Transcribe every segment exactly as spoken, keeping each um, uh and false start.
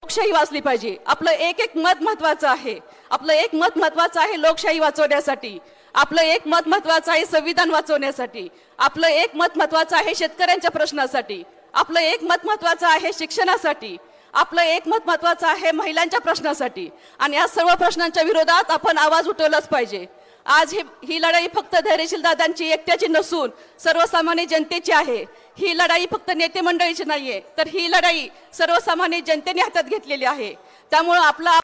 लोकशाही वाचली पाहिजे। आपलं एक एक मत महत्वाचं आहे, आपलं एक मत महत्वाचं आहे लोकशाही वाचवण्यासाठी, आपलं एक मत महत्वाचं आहे संविधान वाचवण्यासाठी, आपलं एक मत महत्वाचं आहे शेतकऱ्यांच्या प्रश्नासाठी, आपलं एक मत महत्वाचं आहे शिक्षणासाठी, आपलं एक मत महत्वाचं आहे महिलांच्या प्रश्नासाठी। आणि या सर्व प्रश्नांच्या विरोधात आपण आवाज उठवलाच पाहिजे। आज ही ही लढाई फक्त धैर्यशील दादांची एकट्याची नसून सर्वसामान्य जनतेची आहे। ही लढाई फक्त नेते मंडळीची नाहीये, तर ही लढाई सर्वसामान्य जनतेने हातात घेतलेली आहे। त्यामुळे आपला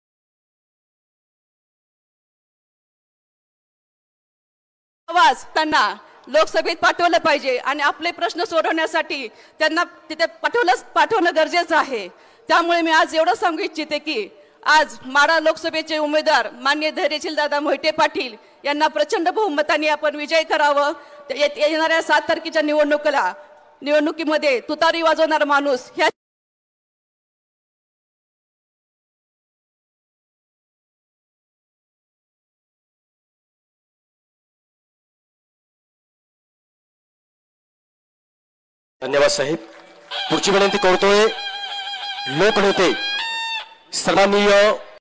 आवाज त्यांना लोकसभेत पाठवलं पाहिजे आणि आपले प्रश्न सोडवण्यासाठी त्यांना तिथे पाठवलं पाठवणं गरजेचं आहे। त्यामुळे मी आज एवढं सांगू इच्छिते की आज माढा लोकसभेचे उमेदवार माननीय धैर्यशील दादा मोहिते पाटील यांना प्रचंड बहुमताने आपण विजय करावं। येणाऱ्या सात तारखेच्या निवडणुकीला निवडणुकीमध्ये तुतारी वाजवणारा माणूस ह्या धन्यवाद साहेब। पुढची विनंती करतोय लोकनेते सन्माननीय